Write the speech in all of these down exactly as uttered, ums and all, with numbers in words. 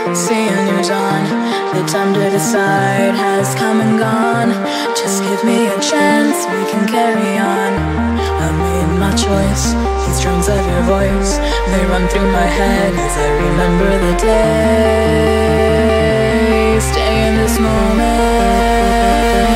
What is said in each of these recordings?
seeing you dawn. The time to decide has come and gone. Just give me a chance, we can carry on. I made my choice, these drums of your voice, they run through my head as I remember the day. Stay in this moment.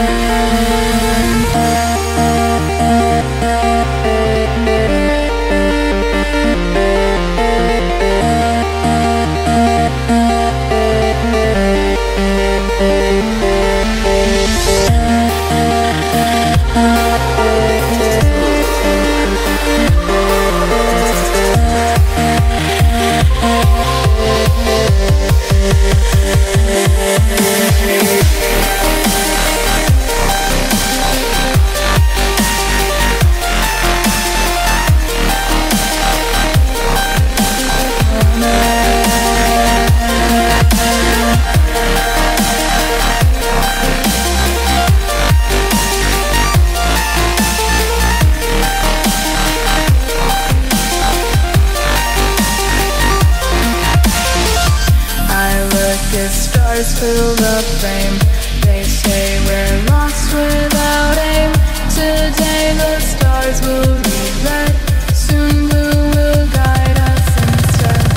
Fill the frame. They say we're lost without aim. Today the stars will be red. Soon blue will guide us instead.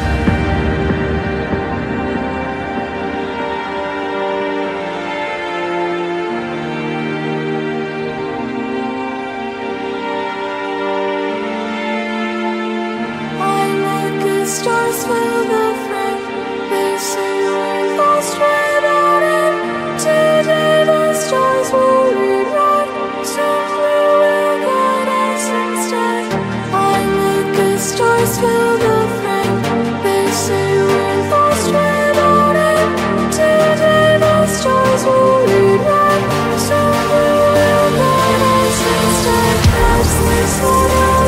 I look at stars fill the frame. They say we're lost without aim. Today the stars will rewrite. Soon blue will guide us instead. I look at stars fill the frame. They say we're lost without aim. Today the stars will rewrite. Soon blue will guide us instead. As we slow down,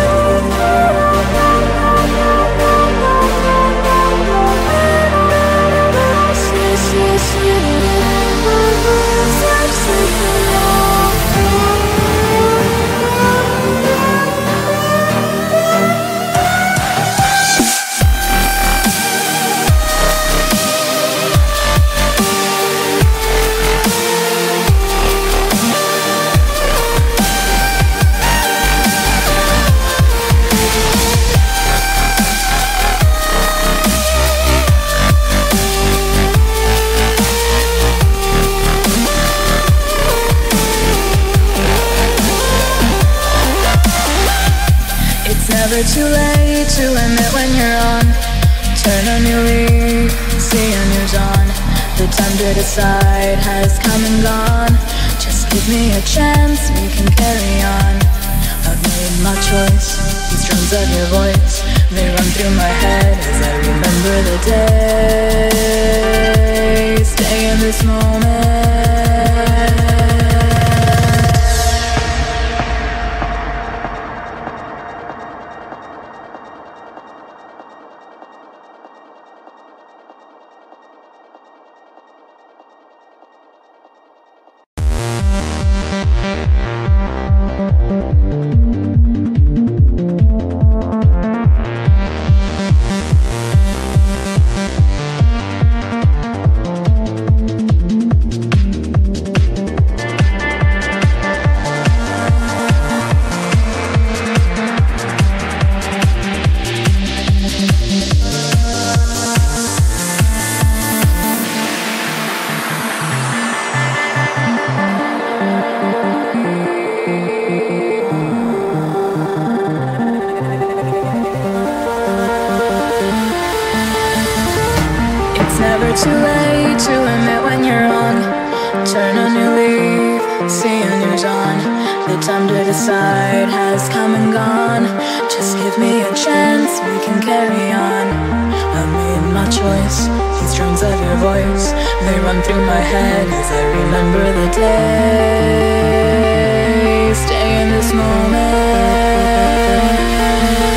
never too late to admit when you're on. Turn a new leaf, see a new dawn. The time to decide has come and gone. Just give me a chance, we can carry on. I've made my choice, these drums of your voice, they run through my head as I remember the day. Stay in this moment. Too late to admit when you're wrong. Turn a new leaf, see a new dawn. The time to decide has come and gone. Just give me a chance, we can carry on. I made my choice, these drums of your voice, they run through my head as I remember the day. Stay in this moment.